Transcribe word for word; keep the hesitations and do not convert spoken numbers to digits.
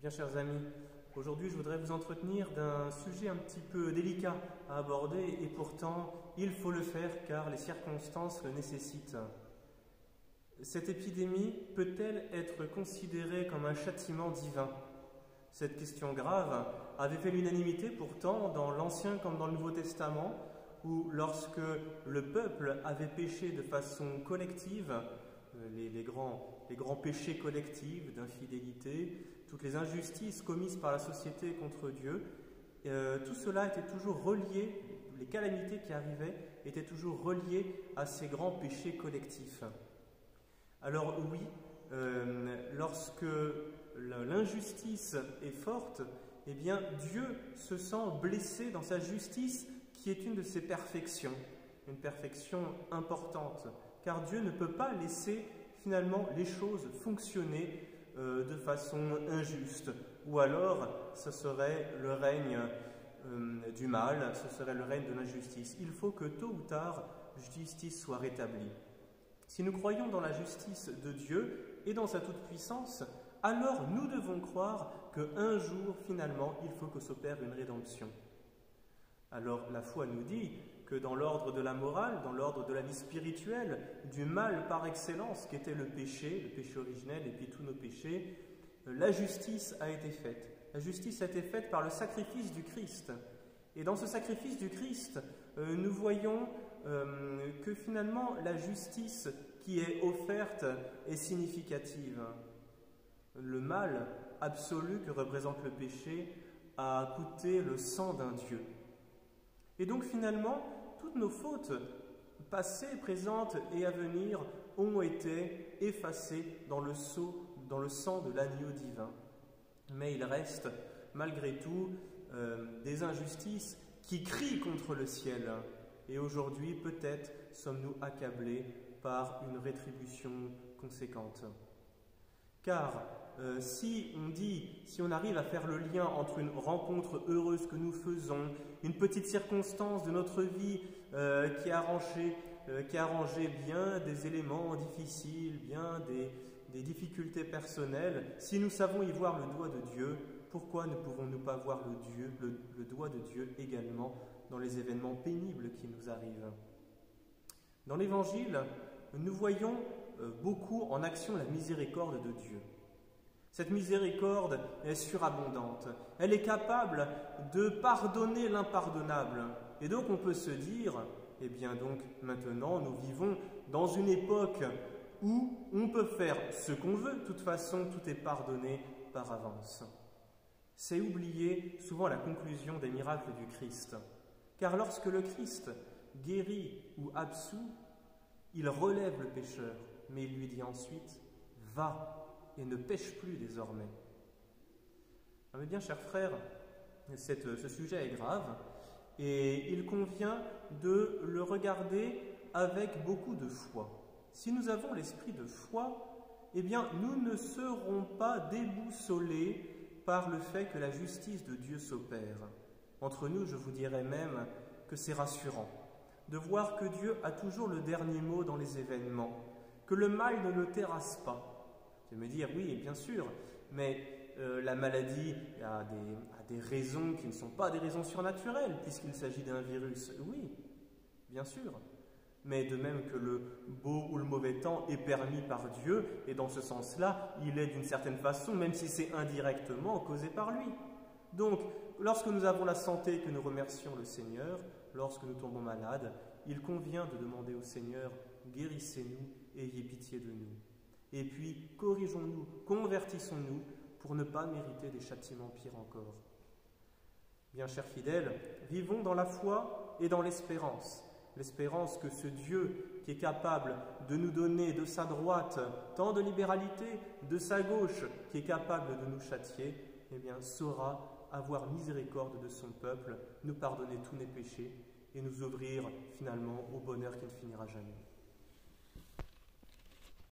Bien, chers amis, aujourd'hui je voudrais vous entretenir d'un sujet un petit peu délicat à aborder et pourtant il faut le faire car les circonstances le nécessitent. Cette épidémie peut-elle être considérée comme un châtiment divin? Cette question grave avait fait l'unanimité pourtant dans l'Ancien comme dans le Nouveau Testament, où lorsque le peuple avait péché de façon collective, les, les, grands, les grands péchés collectifs d'infidélité, toutes les injustices commises par la société contre Dieu, euh, tout cela était toujours relié, les calamités qui arrivaient étaient toujours reliées à ces grands péchés collectifs. Alors oui, euh, lorsque l'injustice est forte, eh bien Dieu se sent blessé dans sa justice qui est une de ses perfections, une perfection importante, car Dieu ne peut pas laisser finalement les choses fonctionner euh, de façon injuste, ou alors ce serait le règne euh, du mal, ce serait le règne de l'injustice. Il faut que tôt ou tard, justice soit rétablie. Si nous croyons dans la justice de Dieu et dans sa toute-puissance, alors nous devons croire qu'un jour, finalement, il faut que s'opère une rédemption. Alors la foi nous dit que dans l'ordre de la morale, dans l'ordre de la vie spirituelle, du mal par excellence qu'était le péché, le péché originel et puis tous nos péchés, la justice a été faite. La justice a été faite par le sacrifice du Christ. Et dans ce sacrifice du Christ, euh, nous voyons euh, que finalement la justice qui est offerte est significative. Le mal absolu que représente le péché a coûté le sang d'un Dieu. Et donc finalement, toutes nos fautes, passées, présentes et à venir, ont été effacées dans le sceau, dans le sang de l'agneau divin. Mais il reste, malgré tout, euh, des injustices qui crient contre le ciel. Et aujourd'hui, peut-être, sommes-nous accablés par une rétribution conséquente. Car euh, si on dit, si on arrive à faire le lien entre une rencontre heureuse que nous faisons, une petite circonstance de notre vie euh, qui, a arrangé, euh, qui a arrangé bien des éléments difficiles, bien des, des difficultés personnelles, si nous savons y voir le doigt de Dieu, pourquoi ne pouvons-nous pas voir le, Dieu, le, le doigt de Dieu également dans les événements pénibles qui nous arrivent? Dans l'Évangile, nous voyons euh, beaucoup en action la miséricorde de Dieu. Cette miséricorde est surabondante. Elle est capable de pardonner l'impardonnable. Et donc on peut se dire, eh bien donc maintenant nous vivons dans une époque où on peut faire ce qu'on veut. De toute façon, tout est pardonné par avance. C'est oublier souvent la conclusion des miracles du Christ. Car lorsque le Christ guérit ou absout, il relève le pécheur, mais il lui dit ensuite « Va » et ne pêche plus désormais. Ah, mais bien, chers frères, cette, ce sujet est grave et il convient de le regarder avec beaucoup de foi. Si nous avons l'esprit de foi, eh bien, nous ne serons pas déboussolés par le fait que la justice de Dieu s'opère. Entre nous, je vous dirais même que c'est rassurant de voir que Dieu a toujours le dernier mot dans les événements, que le mal ne le terrasse pas. Je vais me dire, oui, bien sûr, mais euh, la maladie a des, a des raisons qui ne sont pas des raisons surnaturelles, puisqu'il s'agit d'un virus. Oui, bien sûr. Mais de même que le beau ou le mauvais temps est permis par Dieu, et dans ce sens-là, il est d'une certaine façon, même si c'est indirectement, causé par lui. Donc, lorsque nous avons la santé et que nous remercions le Seigneur, lorsque nous tombons malades, il convient de demander au Seigneur, guérissez-nous et ayez pitié de nous. Et puis, corrigeons-nous, convertissons-nous pour ne pas mériter des châtiments pires encore. Bien, chers fidèles, vivons dans la foi et dans l'espérance. L'espérance que ce Dieu qui est capable de nous donner de sa droite tant de libéralité, de sa gauche qui est capable de nous châtier, eh bien, saura avoir miséricorde de son peuple, nous pardonner tous nos péchés et nous ouvrir finalement au bonheur qui ne finira jamais.